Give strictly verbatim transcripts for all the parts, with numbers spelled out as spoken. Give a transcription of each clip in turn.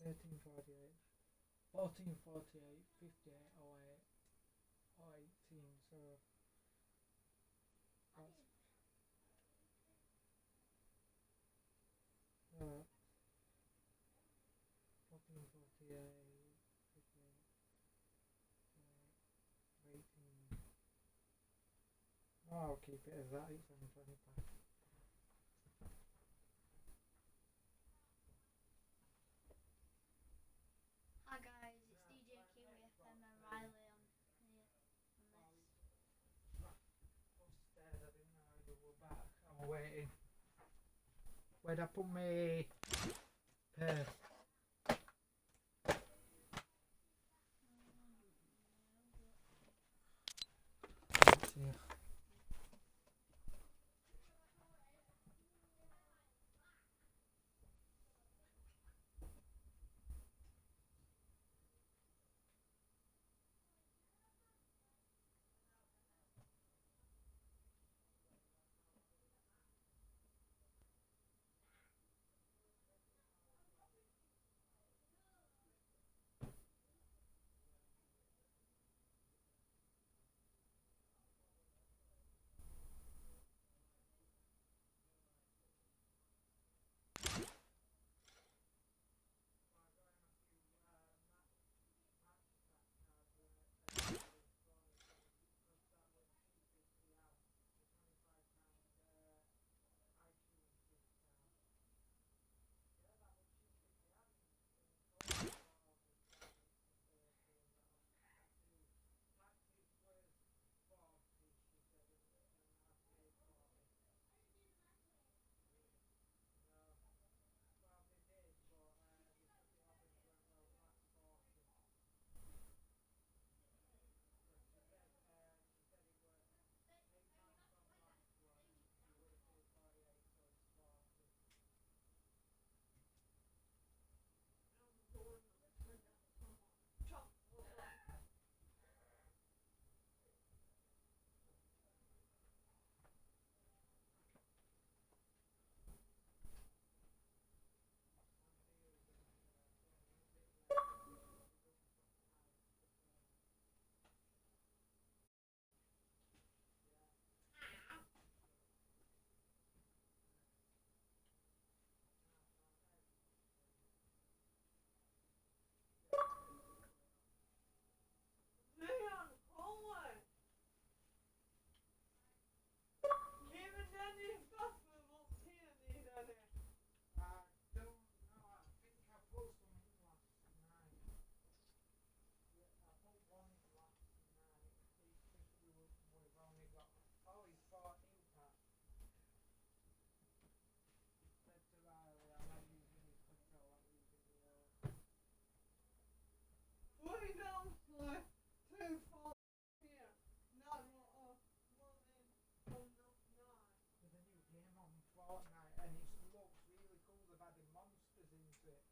thirteen forty-eight, fourteen forty-eight, fifty-eight oh eight, or eighteen, so that's uh, fourteen forty-eight, fifty-eight, uh, eighteen. No, I'll keep it as that, it's only twenty past. Hi guys, it's D J Kiwi F M and Riley on here on this. Upstairs, I didn't know you were back. I'm waiting. Where'd I put my purse? It's here. Fortnite, and it looks really cool. They've added monsters into it.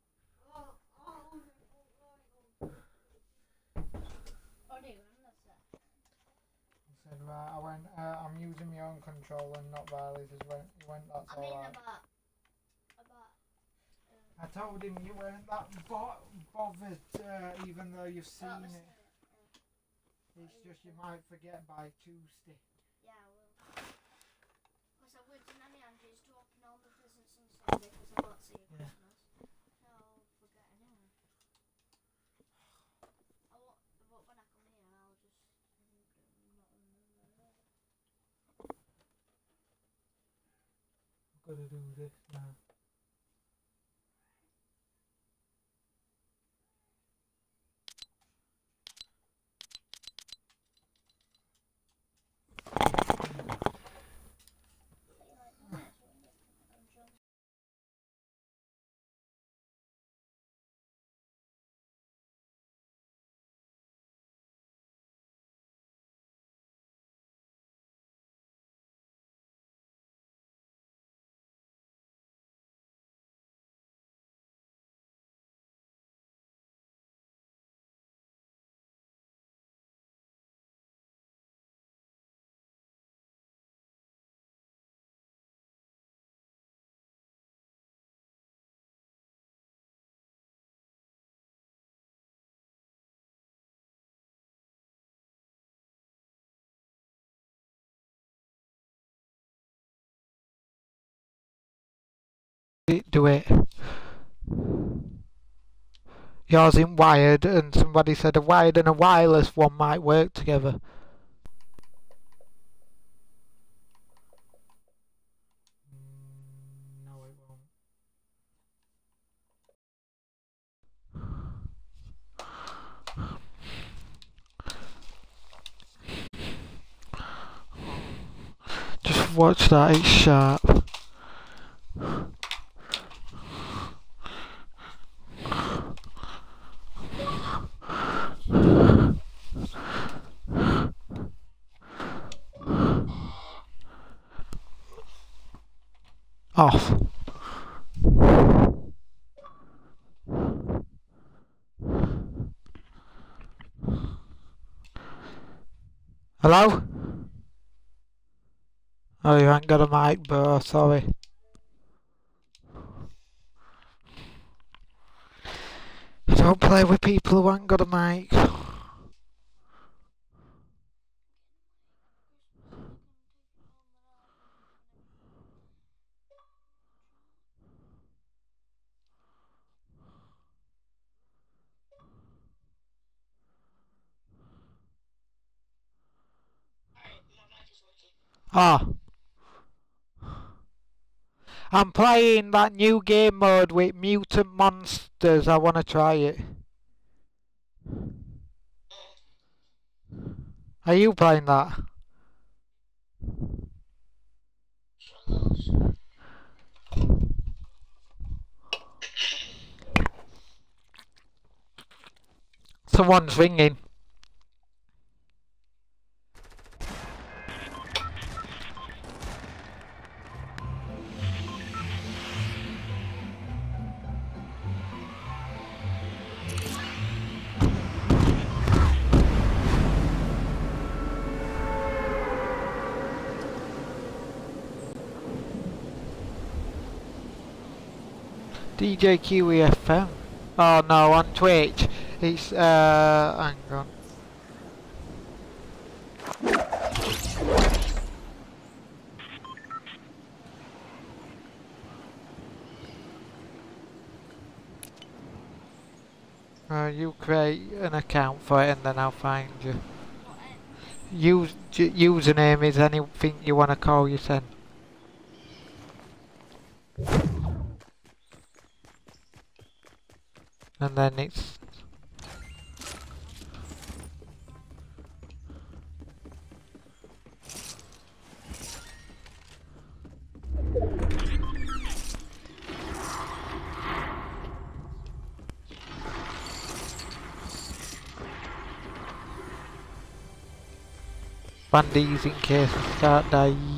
What do you want to say? I said, right, I went, uh, I'm using my own controller and not Riley's. As went, he went, that's I mean all right. about, about, um, I told him you weren't that bo- bothered, uh, even though you've seen about it. Uh, It's just you might forget by Tuesday. yeah, I will. Because I went to Nanny Andrew's to open all the presents on Sunday because I won't see you Yeah. Christmas. So I'll forget anyway. I won't, but when I come here, I'll just mm, not remember. I've got to do this now. it do it. Yours isn't wired, and somebody said a wired and a wireless one might work together. Mm, no, it won't. Just watch that, it's sharp. Off. Hello? Oh, you ain't got a mic, bro, sorry. I don't play with people who ain't got a mic. Ah. I'm playing that new game mode with mutant monsters. I wanna try it. Are you playing that? Someone's ringing. D J Q E F M. Oh no, on Twitch. It's, uh, hang on. Uh, you create an account for it and then I'll find you. Use, username is anything you want to call yourself. And then it's bandies in case I start dying.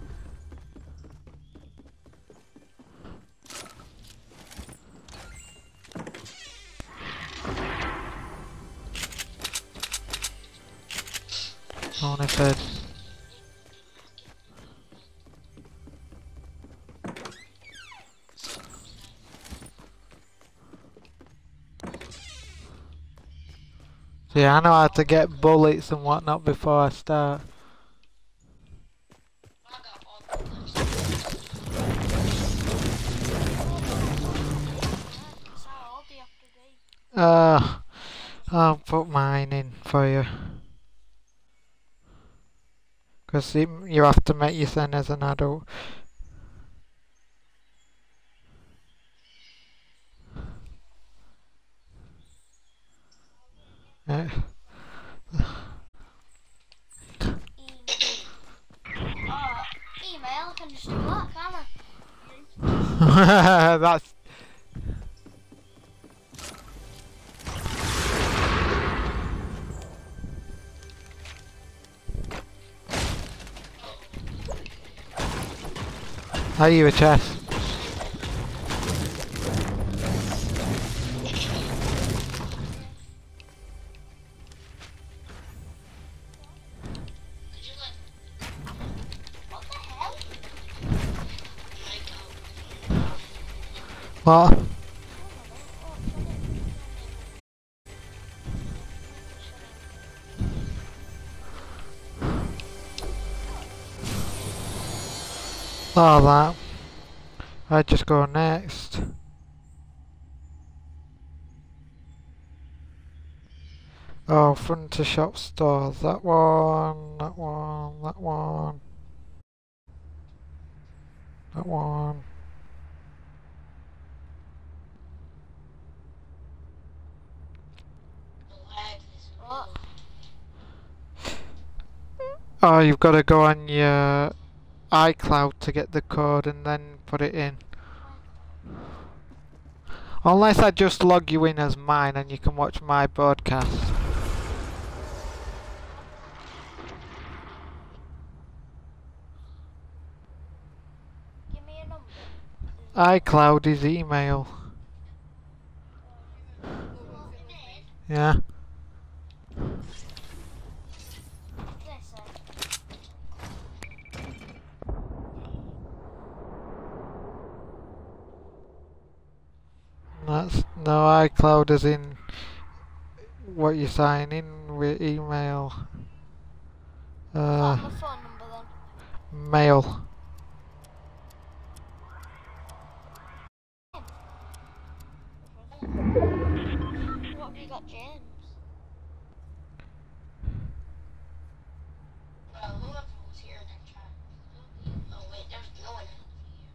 On a bed. See, I know how to get bullets and whatnot before I start. Uh, I'll put mine in for you. Because you have to make your son as an adult. Uh. Oh, email, I can just do that, can't I? That's... Are you a chest? What? Oh, that. I just go next. Oh, front of shop stores. That one, that one, that one. That one. What? Oh, you've got to go on your iCloud to get the code and then put it in. Unless I just log you in as mine and you can watch my broadcast. Give me a number. iCloud is email. Yeah. Listen. That's no iCloud as in what you sign in with email. Uh, What's my phone number then? mail. What have you got, James? Well, whoever was here that time. Oh wait, there's no one here.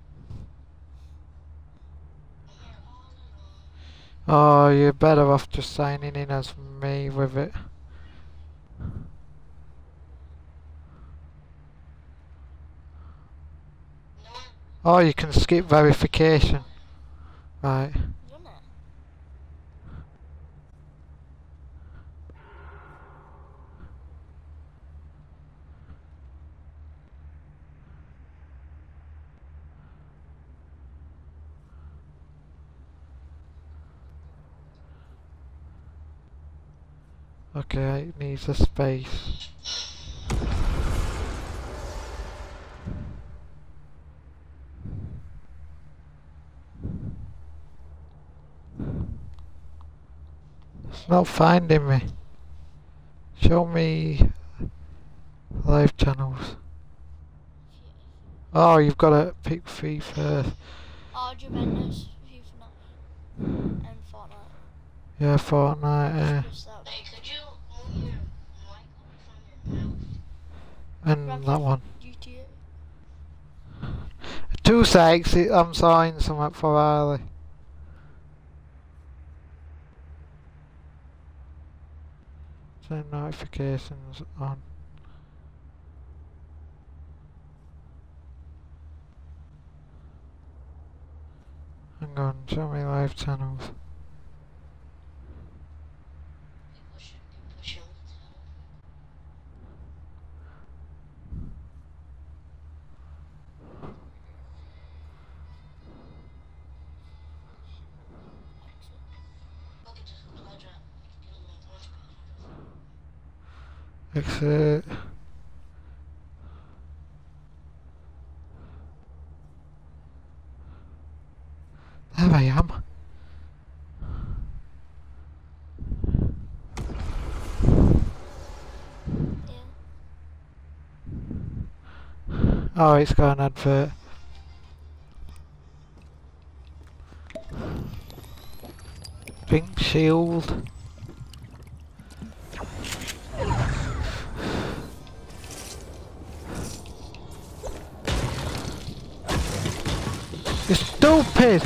I'm here all alone. Oh, you're better off just signing in as me with it. No one. Oh, you can skip verification. Right. Done it. Okay, it needs a space. It's not finding me. Show me live channels. Oh, you've got to pick three first. Oh, Juventus, FIFA nine, and Fortnite. Yeah, Fortnite. Yeah. Just that. Hey, could you move your mic from your mouth? And Grand that Theft one. G T A. Two secs, it- I'm signing something for Riley. Turn notifications on. Hang on, show me live channels. People should be pushing the tail. Look at this clutch up. Get a little launch pad. Exit. There I am. Yeah. Oh, it's got an advert. Pink shield. You're stupid!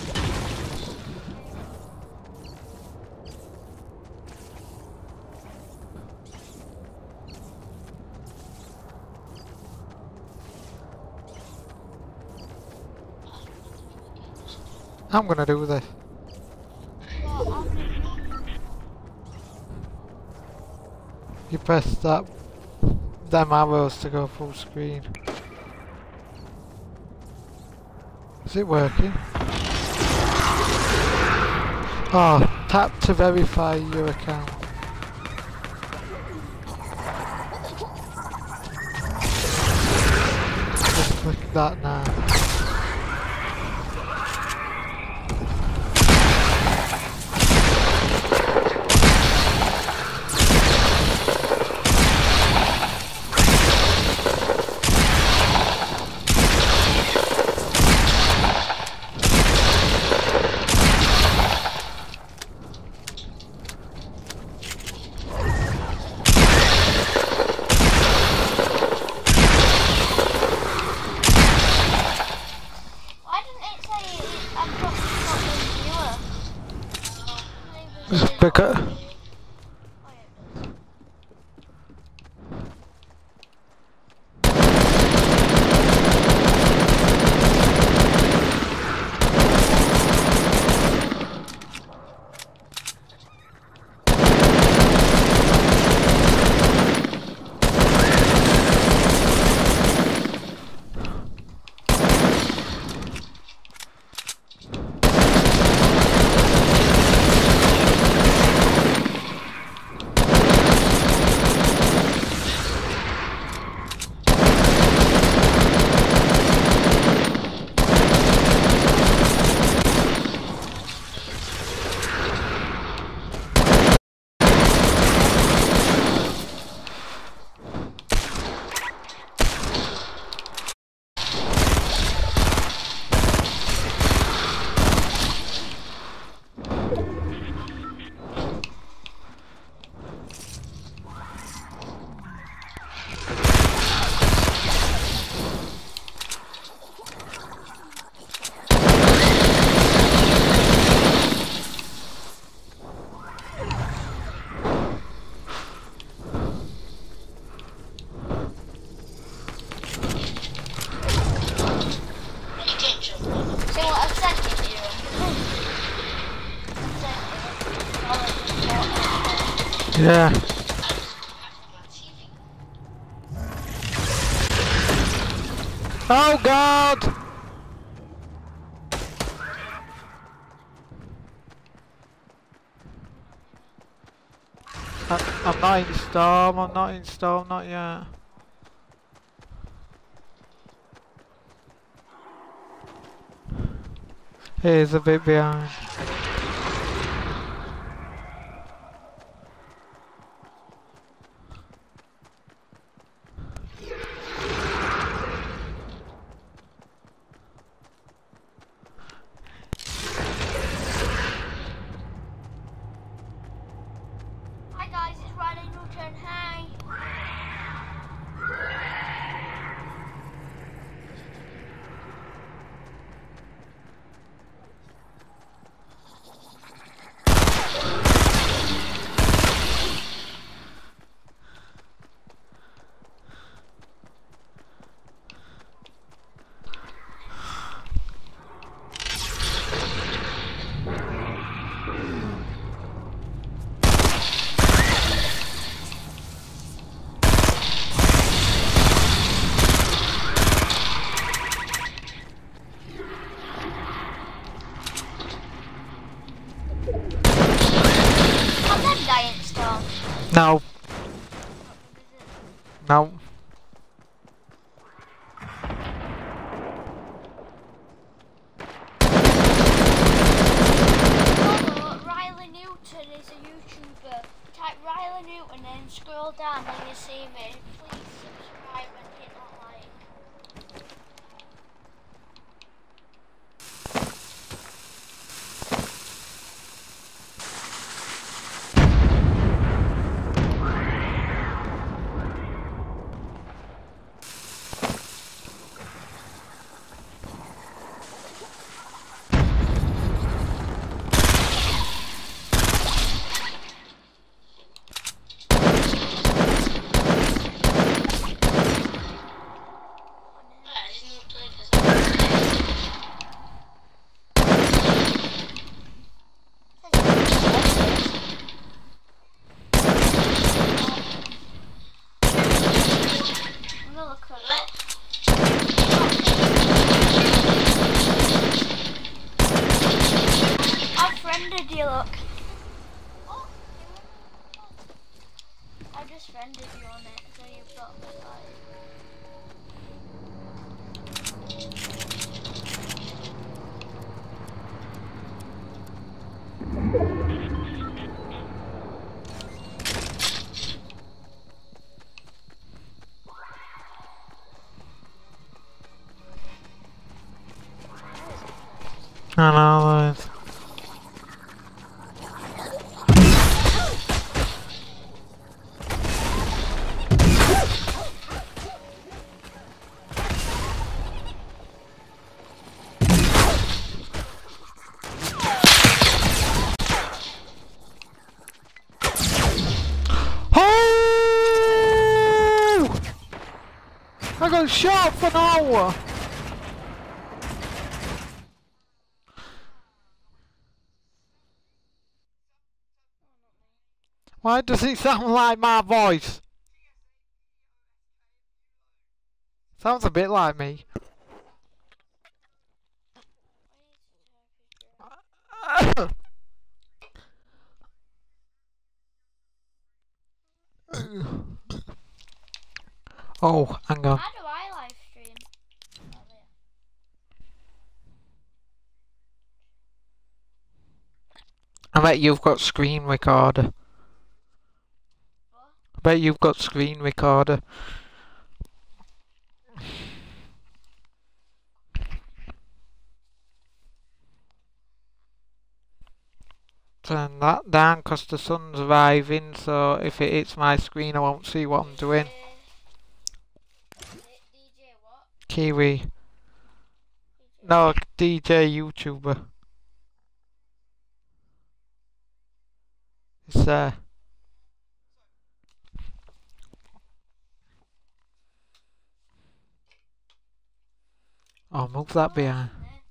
I'm gonna do this. Well, I'm You press that them arrows to go full screen. Is it working? Oh, tap to verify your account. Just click that now. Because Oh, yeah, it does. You can't jump on them. See what I've sent you, Kieran? I've sent you all of the photos. yeah. I just have my T V. Oh God! I, I'm not in storm. I'm not in storm. Not yet. Here's a bit behind. Hi guys, it's Riley Newton. Hi. Can them die in storm? No, no. Follow Riley Newton is a YouTuber. Type Riley Newton and scroll down and you see me. Please subscribe and hit that like. I didn't even play this. I'm gonna look at What? I've friended you, look. I just friended you on it, so you've got me like. I know. It's got shot for now! Why does it sound like my voice? Sounds a bit like me. Oh, hang on. How do I live stream? Oh, there. I bet you've got screen recorder. What? I bet you've got screen recorder. Turn that down because the sun's arriving, so if it hits my screen I won't see what I'm doing. D J what? Kiwi. D J No, D J YouTuber. It's there. Oh, move that behind.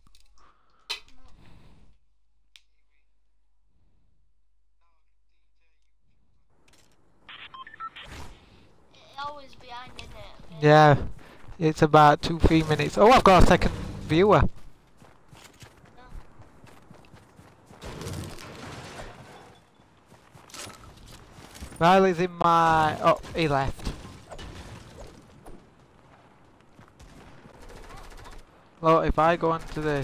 Always behind, isn't it? Yeah, it's about two, three minutes. Oh, I've got a second viewer. Riley's in my... Oh, he left. Look, if I go onto this...